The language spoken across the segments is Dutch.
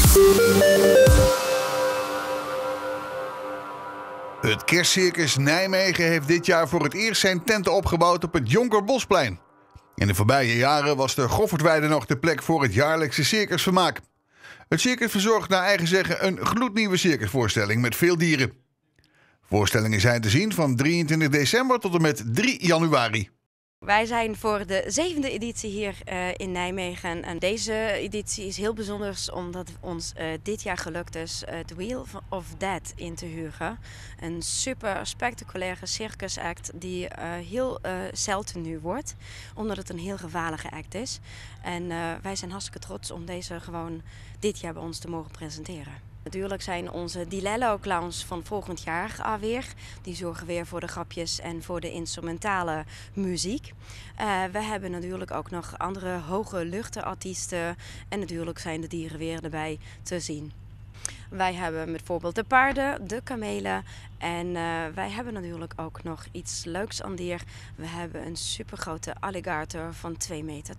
Het Kerstcircus Nijmegen heeft dit jaar voor het eerst zijn tenten opgebouwd op het Jonkerbosplein. In de voorbije jaren was de Goffertweide nog de plek voor het jaarlijkse circusvermaak. Het circus verzorgt naar eigen zeggen een gloednieuwe circusvoorstelling met veel dieren. Voorstellingen zijn te zien van 23 december tot en met 3 januari. Wij zijn voor de 7e editie hier in Nijmegen en deze editie is heel bijzonder omdat ons dit jaar gelukt is The Wheel of Death in te huren. Een super spectaculaire circusact die heel zelden nu wordt, omdat het een heel gevaarlijke act is. En wij zijn hartstikke trots om deze gewoon dit jaar bij ons te mogen presenteren. Natuurlijk zijn onze Dilello-clowns van volgend jaar alweer. Die zorgen weer voor de grapjes en voor de instrumentale muziek. We hebben natuurlijk ook nog andere hoge luchtenartiesten. En natuurlijk zijn de dieren weer erbij te zien. Wij hebben bijvoorbeeld de paarden, de kamelen en wij hebben natuurlijk ook nog iets leuks aan dier. We hebben een supergrote alligator van 2,80 meter.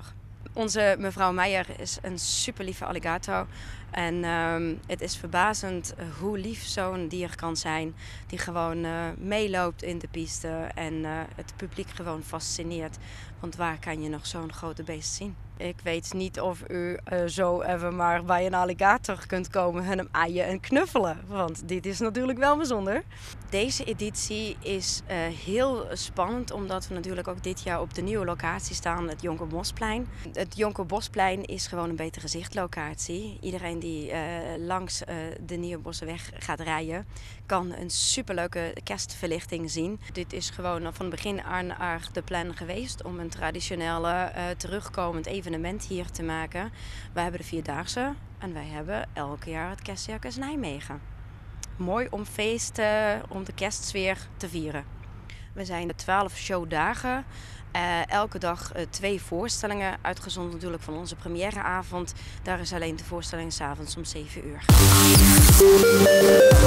Onze mevrouw Meijer is een super lieve alligator. En het is verbazend hoe lief zo'n dier kan zijn. Die gewoon meeloopt in de piste en het publiek gewoon fascineert. Want waar kan je nog zo'n grote beest zien? Ik weet niet of u zo even maar bij een alligator kunt komen en hem aaien en knuffelen. Want dit is natuurlijk wel bijzonder. Deze editie is heel spannend omdat we natuurlijk ook dit jaar op de nieuwe locatie staan, het Jonkerbosplein. Het Jonkerbosplein is gewoon een betere zichtlocatie. Iedereen die langs de Nieuwe Bossenweg gaat rijden, kan een superleuke kerstverlichting zien. Dit is gewoon van begin aan de plan geweest om een traditionele terugkomend evenement hier te maken. Wij hebben de Vierdaagse en wij hebben elk jaar het Kerstcircus Nijmegen. Mooi om om de kerstsfeer te vieren. We zijn 12 showdagen. Elke dag 2 voorstellingen, uitgezonderd natuurlijk van onze premièreavond. Daar is alleen de voorstelling 's avonds om 7 uur.